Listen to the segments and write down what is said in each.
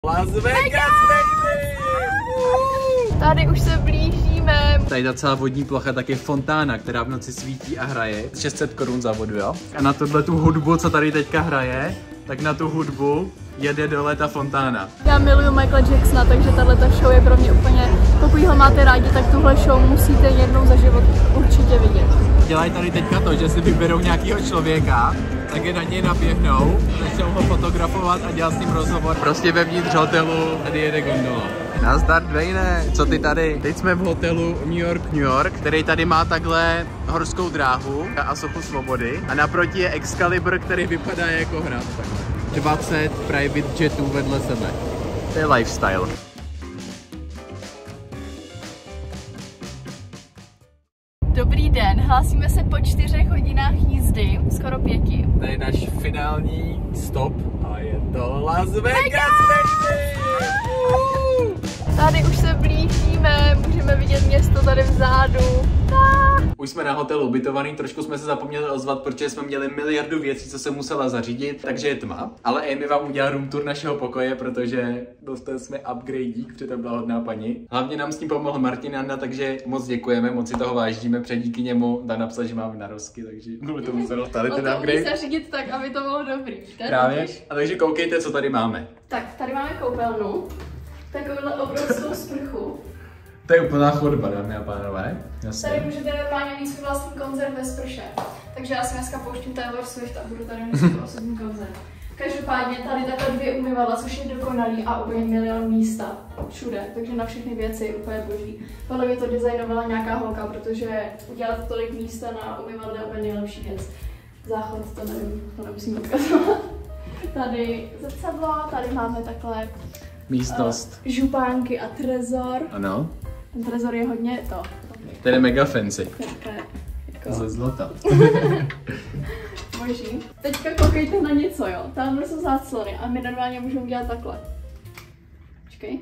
Las Vegas, baby! Tady už se blížíme. Tady ta celá vodní plocha, tak je fontána, která v noci svítí a hraje. 600 korun za vodu, jo? A na tohle tu hudbu, co tady teďka hraje, tak na tu hudbu jede dole ta fontána. Já miluju Michaela Jacksona, takže tato show je pro mě úplně, pokud ho máte rádi, tak tuhle show musíte jednou za život určitě vidět. Dělají tady teďka to, že si vyberou nějakého člověka, tak je na něj naběhnou, začnou ho fotografovat a dělat s ním rozhovor. Prostě vevnitř hotelu tady jede gondola. Nazdar, Dwayne, co ty tady? Teď jsme v hotelu New York, který tady má takhle horskou dráhu a sochu svobody. A naproti je Excalibur, který vypadá jako hrad. 20 private jetů vedle sebe. To je lifestyle. Dobrý den, hlásíme se po 4 hodinách jízdy, skoro 5. To je náš finální stop a je to Las Vegas, baby! Tady už se blížíme, můžeme vidět město tady vzadu. Už jsme na hotelu ubytovaný, trošku jsme se zapomněli ozvat, protože jsme měli miliardu věcí, co se musela zařídit, takže je tma. Ale Amy vám udělá room tour našeho pokoje, protože dostali jsme upgradík, protože tam byla hodná paní. Hlavně nám s tím pomohl Martin Anda, takže moc děkujeme, moc si toho vážíme, protože díky němu Dan napsal, že máme narozky, takže to musel dostali ten upgrade. On to zařídit tak, aby to bylo dobrý. Právě. A takže koukejte, co tady máme. Tak, tady máme koupelnu, takovouhle obrovskou sprchu. To je úplná chodba, dámy a pánové. Jasně. Tady můžete normálně mít svůj vlastní koncert ve sprše. Takže já si dneska pouštím Taylor Swift a budu tady mít svůj osobní koncert. Každopádně tady takhle 2 umyvadla, což je dokonalý a úplně milion místa. Všude, takže na všechny věci úplně boží. Podle mě to designovala nějaká holka, protože udělat tolik místa na umyvadle je úplně nejlepší věc. Záchod, to nevím, to nemusím odkazovat. Tady zrcadlo, tady máme takhle místnost. Župánky a trezor. Ano. Ten trezor je hodně to. To je mega fancy. Jako... Ze zlota. Boží. Teďka koukejte na něco, jo. Tamhle jsou záclony a my normálně můžeme dělat takhle. Počkej.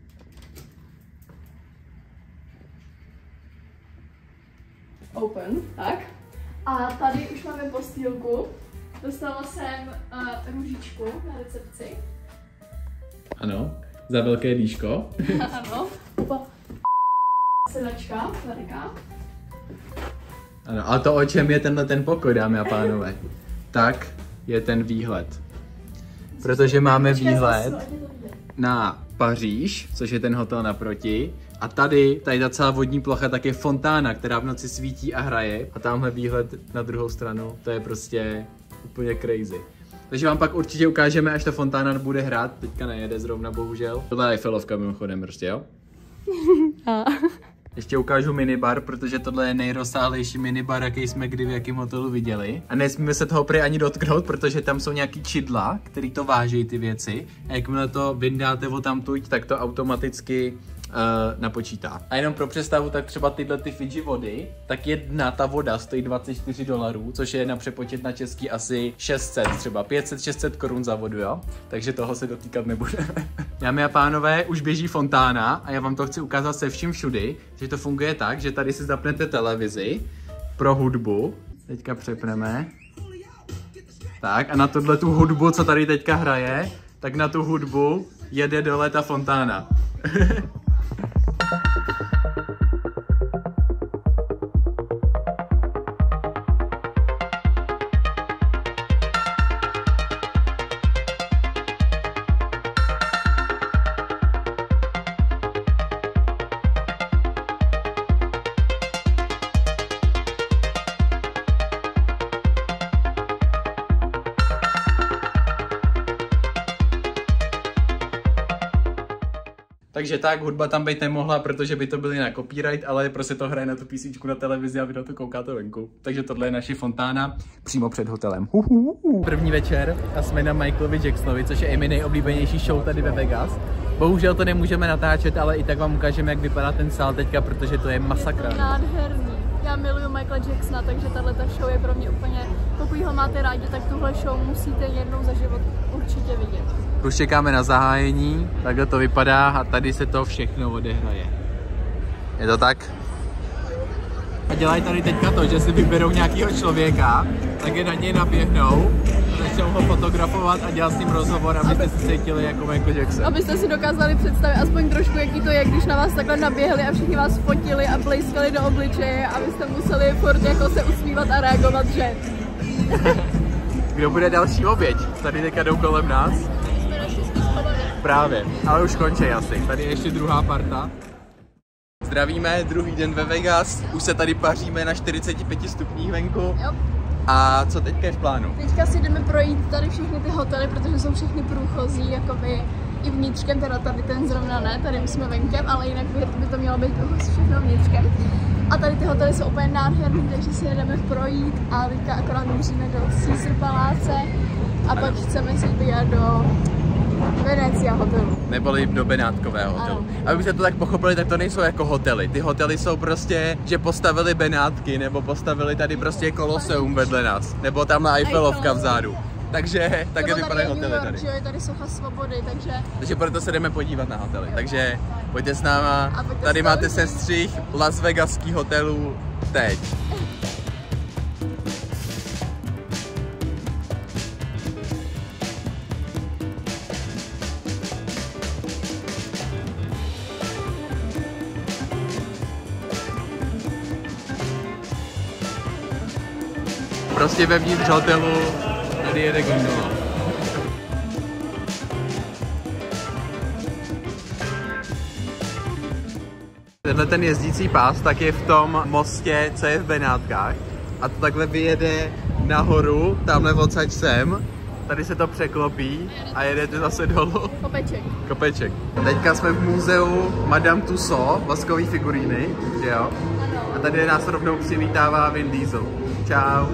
Open, tak. A tady už máme postýlku. Dostala jsem růžičku na recepci. Ano, za velké dýško. Ano. Sedačka, veliká. Ano, a to o čem je tenhle ten pokoj, dámy a pánové? Tak je ten výhled. Protože máme výhled na Paříž, což je ten hotel naproti. A tady ta celá vodní plocha, tak je fontána, která v noci svítí a hraje. A tamhle výhled na druhou stranu, to je prostě úplně crazy. Takže vám pak určitě ukážeme, až ta fontána bude hrát. Teďka nejede zrovna, bohužel. Tohle je Eiffelovka mimochodem prostě, jo? Ještě ukážu minibar, protože tohle je nejrozsáhlejší minibar, jaký jsme kdy v jakém hotelu viděli. A nesmíme se toho prý ani dotknout, protože tam jsou nějaký čidla, který to váží ty věci. A jakmile to vyndáte odtamtud, tak to automaticky napočítá. A jenom pro představu, tak třeba tyhle ty Fidži vody, tak jedna ta voda stojí $24, což je na přepočet na český asi 600, třeba 500-600 korun za vodu, jo? Takže toho se dotýkat nebudeme. Dámy a pánové, už běží fontána a já vám to chci ukázat se vším všudy, že to funguje tak, že tady si zapnete televizi pro hudbu. Teďka přepneme. Tak a na tohle tu hudbu, co tady teďka hraje, tak na tu hudbu jede dole ta fontána. Takže tak, hudba tam být nemohla, protože by to byly na copyright, ale prostě to hraje na tu písničku na televizi a vy na to koukáte venku. Takže tohle je naše fontána přímo před hotelem. První večer a jsme na Michaelovi Jacksonovi, což je Amy nejoblíbenější show tady ve Vegas. Bohužel to nemůžeme natáčet, ale i tak vám ukážeme, jak vypadá ten sál teďka, protože to je masakra. Nádherný. Já miluju Michaela Jacksona, takže tato show je pro mě úplně, pokud ho máte rádi, tak tuhle show musíte jednou za život určitě vidět. Už čekáme na zahájení, takhle to vypadá a tady se to všechno odehraje. Je to tak? A dělají tady teďka to, že si vyberou nějakého člověka, tak je na něj naběhnou, začnou ho fotografovat a dělat s ním rozhovor, abyste se cítili jako Michael Jackson. Abyste si dokázali představit aspoň trošku, jaký to je, když na vás takhle naběhli a všichni vás fotili a blejskali do obličeje, abyste museli furt jako se usmívat a reagovat, že? Kdo bude další oběť? Tady teďka jdou kolem nás. Právě, ale už končí asi. Tady je ještě druhá parta. Zdravíme, druhý den ve Vegas. Už se tady paříme na 45 stupních venku. Jo. A co teďka je v plánu? Teďka si jdeme projít tady všechny ty hotely, protože jsou všechny průchozí, jakoby i vnitřkem, teda tady ten zrovna ne, tady my jsme venkem, ale jinak by to mělo být všechno vnitřkem. A tady ty hotely jsou úplně nádherný, takže si jedeme projít a teďka akorát musíme do Caesar Paláce a pak chceme si vyjít do Venecia hotelu. Neboli do Benátkového hotelu. Abyste to tak pochopili, tak to nejsou jako hotely. Ty hotely jsou prostě, že postavili Benátky, nebo postavili tady prostě Koloseum vedle nás. Nebo tam na Eiffelovka vzadu. Takže také vypadají hotely tady. Jo, je tady socha svobody, takže proto se jdeme podívat na hotely. Takže pojďte s náma. Tady máte sestřih Las Vegaských hotelů teď. Prostě vevnitř hotelu tady jede gondola. Tenhle ten jezdící pás tak je v tom mostě, co je v Benátkách. A to takhle vyjede nahoru, tamhle odsaď sem. Tady se to překlopí a jedete zase dolů. Kopeček. Teďka jsme v muzeu Madame Tussauds, vaskový figuríny, že jo? A tady nás rovnou přivítává Vin Diesel. Čau.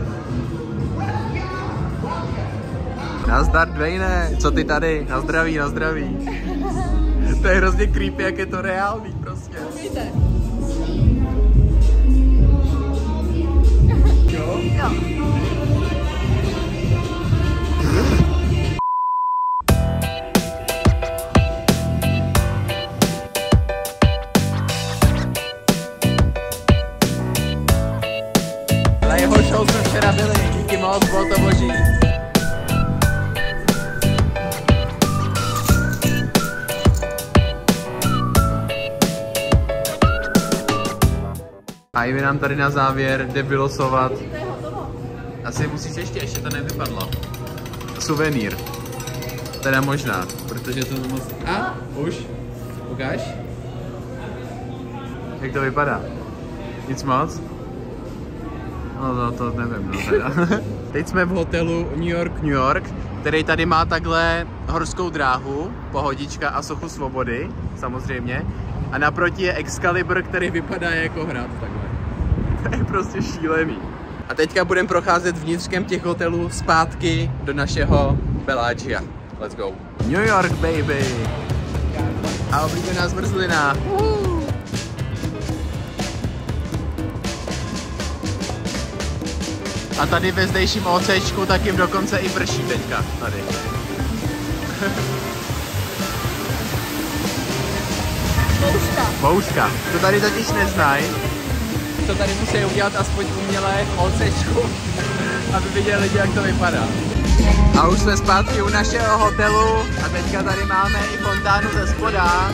Nazdar, Dwayne, co ty tady? Na zdraví, na zdraví. To je hrozně creepy, jak je to reálný prostě. Jo? Jo. Na jeho show jsme včera byli, díky moc, bylo to boží. A Ivy nám tady na závěr jde vylosovat. Asi musíš ještě to nevypadlo. Suvenýr. Teda možná, protože to moc... A, už. Ukáž? Jak to vypadá? Nic moc? No to nevím, no teda. Teď jsme v hotelu New York, který tady má takhle horskou dráhu, pohodička a sochu svobody, samozřejmě. A naproti je Excalibur, který vypadá jako hrad takhle. To je prostě šílený. A teďka budeme procházet vnitřkem těch hotelů zpátky do našeho Bellagio. Let's go. New York, baby! A oblíbená zmrzlina. A tady ve zdejším OCčku tak jim dokonce i prší teďka. Tady. Bouřka. To tady totiž neznají. To tady musí udělat aspoň umělé v OCčku, aby viděli lidi, jak to vypadá. A už jsme zpátky u našeho hotelu a teďka tady máme i fontánu ze spoda.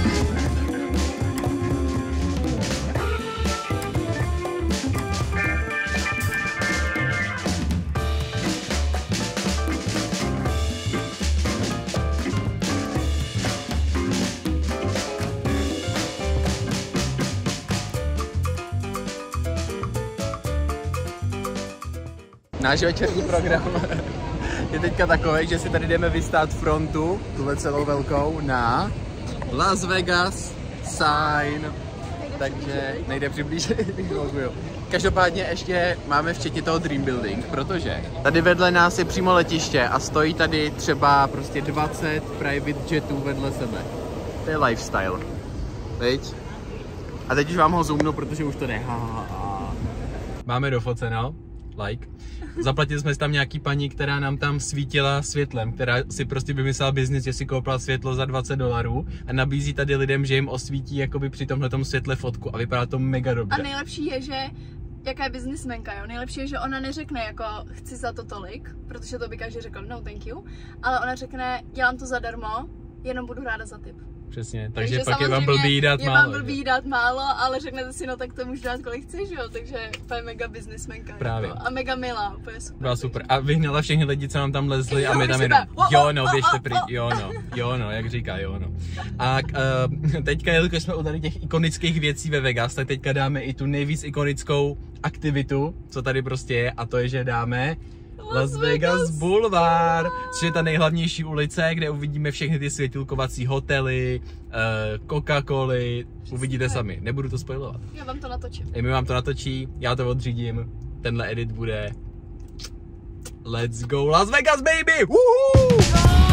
Náš večerní program je teďka takový, že si tady jdeme vystát frontu, tuhle celou velkou, na Las Vegas sign. Takže nejde přiblížit. Každopádně ještě máme včetně toho Dream Building, protože tady vedle nás je přímo letiště a stojí tady třeba prostě 20 private jetů vedle sebe. To je lifestyle. Viď? A teď už vám ho zoomnu, protože už to jde. Máme dofoceno. Like. Zaplatili jsme si tam nějaký paní, která nám tam svítila světlem, která si prostě vymyslela biznis, že si koupila světlo za $20 a nabízí tady lidem, že jim osvítí jakoby při tomhletom světle fotku a vypadá to mega dobře. A nejlepší je, že jaká je biznismenka, jo. Nejlepší je, že ona neřekne jako chci za to tolik, protože to by každý řekl no thank you, ale ona řekne dělám to zadarmo, jenom budu ráda za tip. Přesně, takže pak je vám blbý dát málo. Je vám blbý dát málo, ale řeknete si, no tak to můžu dát kolik chceš, jo, takže to je mega biznismenka. Právě. Jako, a mega milá, úplně super. Byla super. A vyhnala všechny lidi, co nám tam lezli a my tam jenom, jo no, běžte pryč, jo no, jak říká, jo no. A teďka, jelikož jsme u tady těch ikonických věcí ve Vegas, tak teďka dáme i tu nejvíc ikonickou aktivitu, co tady prostě je, a to je, že dáme Las Vegas Boulevard, což je ta nejhlavnější ulice, kde uvidíme všechny ty světilkovací hotely, Coca-Coly, uvidíte sami, nebudu to spoilovat. Já vám to natočím. My vám to natočí, já to odřídím, tenhle edit bude Let's go Las Vegas, baby! Woohoo!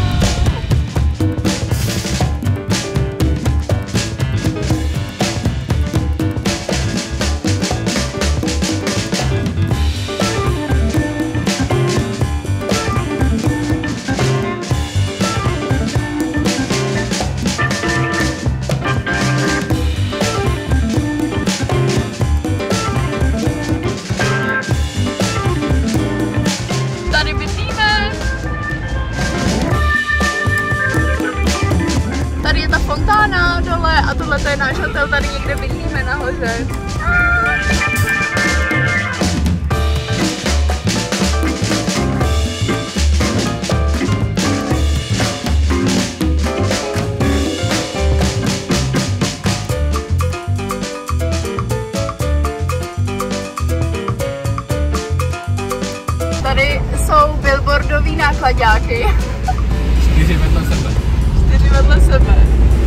A tohle je náš hotel, tady někde bydlíme nahoře. Tady jsou billboardový nákladáky. 4 vedle sebe. 4 vedle sebe.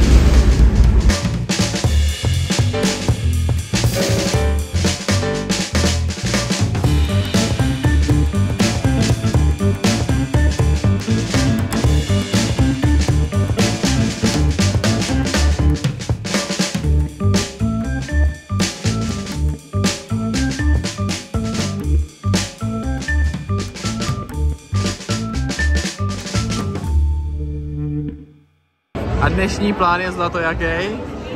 A dnešní plán je zlato jaký?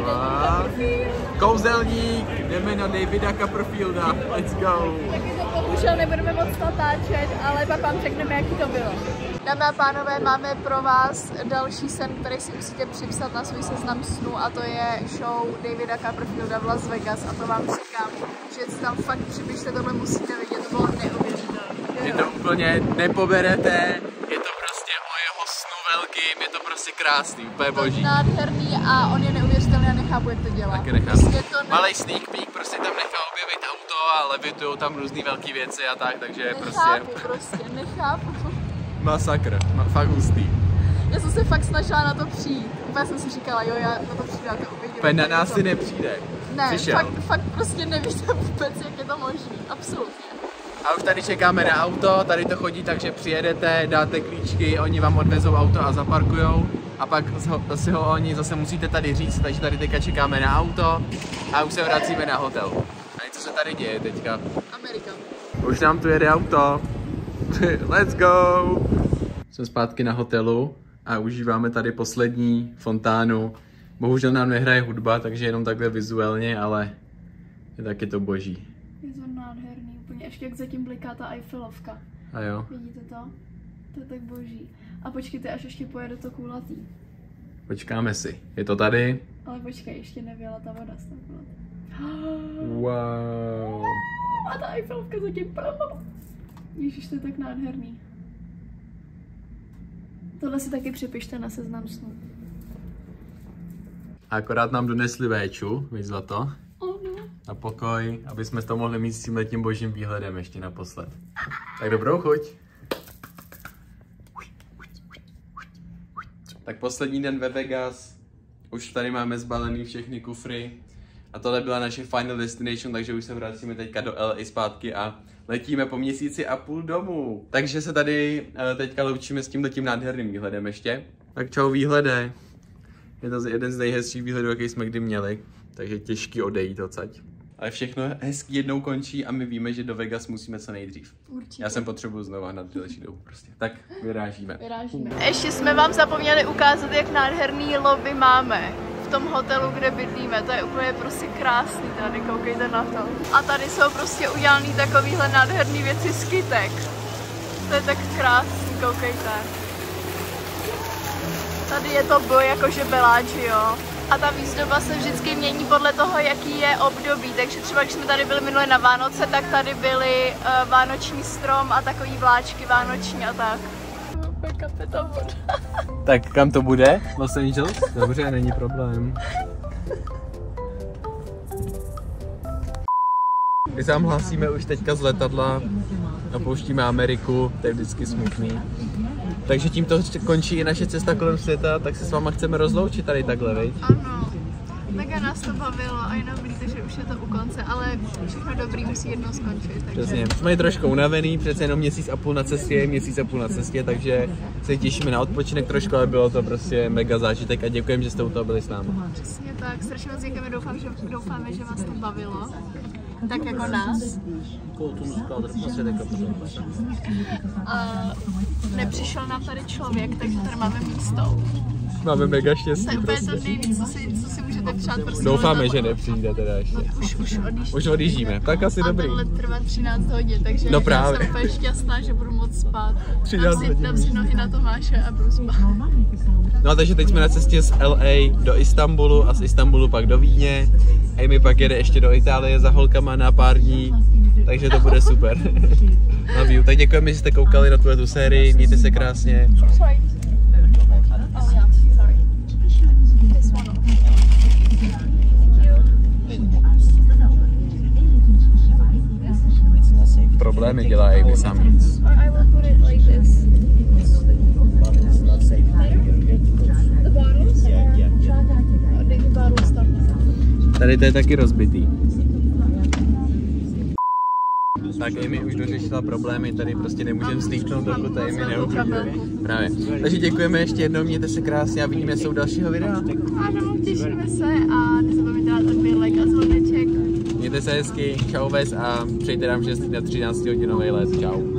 Kouzelník, jdeme na Davida Copperfielda, let's go! Taky to bohužel nebudeme moc natáčet, ale pak vám řekneme, jaký to bylo. Dámy a pánové, máme pro vás další sen, který si musíte připsat na svůj seznam snů, a to je show Davida Copperfielda v Las Vegas, a to vám říkám, že si tam fakt připište, tohle musíte vidět, to bylo neuvěřitelné. Je to úplně nepoberete, je to prostě o jeho snu velkým, je to prostě krásný, úplně boží. Nádherný a on je neuvěřitelný a nechápu, jak to dělá. Taky nechápu. Prostě Malej sneak peek, prostě tam nechá objevit auto a levitujou tam různý velký věci a tak, takže nechápu. Masakr, fakt hustý. Já jsem se fakt snažila na to přijít. Úplně jsem si říkala, jo, já na to přijdu, já to uvidím. Úplně na nás si nepřijde. Ne, fakt prostě nevíte vůbec, jak je to možný. Absolutně. A už tady čekáme na auto, tady to chodí, takže přijedete, dáte klíčky, oni vám odvezou auto a zaparkujou. A pak si ho oni zase musíte tady říct, takže tady teďka čekáme na auto a už se vracíme na hotel. A co se tady děje teďka? Amerika. Už nám tu jede auto. Let's go! Jsme zpátky na hotelu a užíváme tady poslední fontánu. Bohužel nám nehraje hudba, takže jenom takhle vizuálně, ale je taky to boží. Je to nádherný, úplně ještě jak zatím bliká ta Eiffelovka. A jo. Vidíte to? To je tak boží. A počkejte, až ještě pojede to kulatý. Počkáme si. Je to tady? Ale počkej, ještě nevěla ta voda z toho kulatý. Wow. A ta Eiffelovka zatím pramala. Ježiš, to je tak nádherný. Tohle si taky připište na seznam snů. Akorát nám donesli véču, víš za to? Ano. Na pokoj, aby jsme to mohli mít s tímhletím božím výhledem ještě naposled. Tak dobrou chuť. Tak poslední den ve Vegas. Už tady máme zbalený všechny kufry. A tohle byla naše final destination, takže už se vracíme teďka do LA zpátky a letíme po měsíci a půl domů. Takže se tady teďka loučíme s tímhletím nádherným výhledem ještě. Tak čau výhlede. Je to jeden z nejhezčích výhledů, jaký jsme kdy měli. Takže těžký odejít odsaď. Ale všechno hezký jednou končí a my víme, že do Vegas musíme co nejdřív. Určitě. Já jsem potřebuju znova na delší dobu prostě. Tak vyrážíme. Ještě jsme vám zapomněli ukázat, jak nádherný lobby máme tom hotelu, kde bydlíme. To je úplně prostě krásný tady, koukejte na to. A tady jsou prostě udělaný takovýhle nádherný věci z kytek. To je tak krásný, koukejte. Tady je to boj jakože Bellagio. A ta výzdoba se vždycky mění podle toho, jaký je období. Takže třeba, když jsme tady byli minule na Vánoce, tak tady byly vánoční strom a takový vláčky vánoční a tak. Tak kam to bude? Los Angeles? Dobře, není problém. My se vám hlásíme už teďka z letadla, opouštíme Ameriku, to je vždycky smutný. Takže tímto končí i naše cesta kolem světa, tak se s váma chceme rozloučit tady takhle, viď? Ano, mega nás to bavilo a jenom líte, že už je to u konce, ale všechno dobrý musí jednou skončit. Takže... Přesně, jsme trošku unavený, přece jenom měsíc a půl na cestě, takže se těšíme na odpočinek trošku, ale bylo to prostě mega zážitek a děkujeme, že jste u toho byli s námi. Přesně tak, strašně moc děkujeme, doufáme, že vás to bavilo. Tak jako nás. A nepřišel nám tady člověk, takže tady máme místo. Máme mega štěstí. To je úplně to nejvíc, co si můžete přát. Prostě doufáme, že nepřijde teda ještě. Už odjíždíme. Tak asi dobrý. A tenhle trvá 13 hodin, takže no já jsem úplně šťastná, že budu moct spát. 13 hodin. Dám si nohy na Tomáše a budu spát. No takže teď jsme na cestě z LA do Istanbulu a z Istanbulu pak do Vídně. A my pak jede ještě do Itálie za holkama na pár dní, takže to bude super. Love you. Tak děkujeme, že jste koukali na tu sérii, mějte se krásně. Problémy dělají vy sami. Tady to je taky rozbitý. Tak Amy už dořešila problémy, tady prostě nemůžeme vzlíknout, dokud Amy neuvidíme. Právě. Takže děkujeme ještě jednou, mějte se krásně a vidíme se u dalšího videa. Ano, těšíme se a nezapomeňte dát odběr, like a zvoneček. Mějte se hezky, čau ves a přejte nám štěstí na 13 hodinový let, čau.